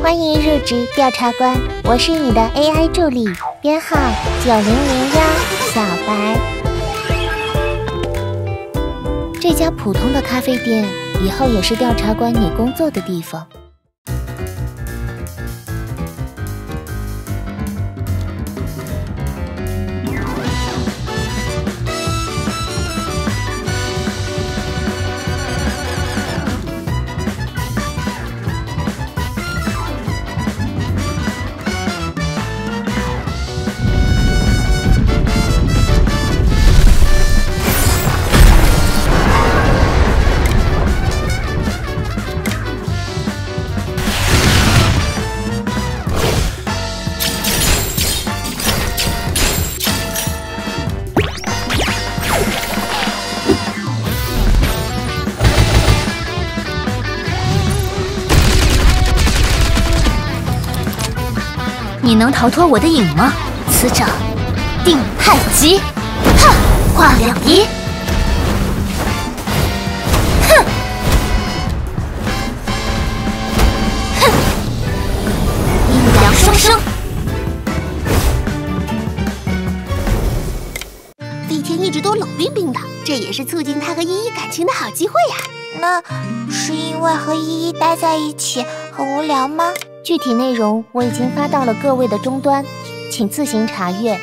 欢迎入职调查官，我是你的 AI 助理，编号9001小白。这家普通的咖啡店以后也是调查官你工作的地方。 你能逃脱我的影吗？此者定太极，哼，化两仪，哼，哼，阴阳双生。 李天一直都冷冰冰的，这也是促进他和依依感情的好机会呀。 那是因为和依依待在一起很无聊吗？具体内容我已经发到了各位的终端，请自行查阅。